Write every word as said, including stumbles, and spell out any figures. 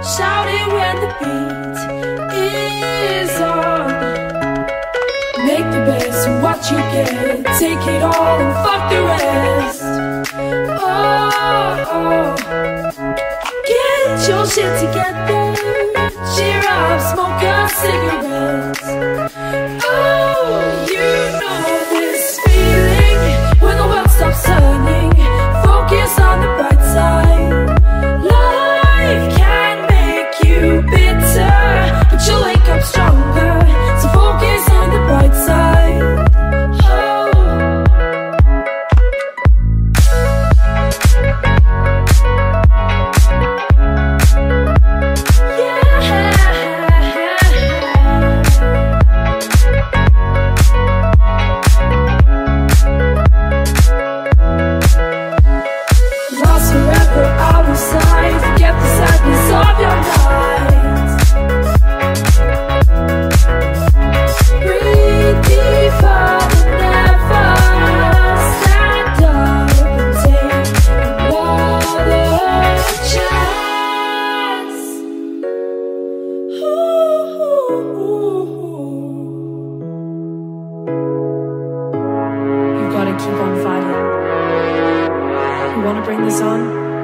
Shout it when the beat is on. Make the best of what you get. Take it all and fuck the rest. Oh, oh. Get your shit together. Cheer up, smoke a cigarette. Oh, you know this feeling when the world stops turning. Focus on the bright side. Life can make you bitter, but you'll wake up stronger. So focus on the bright side. Oh. Keep on fighting. You want to bring this on?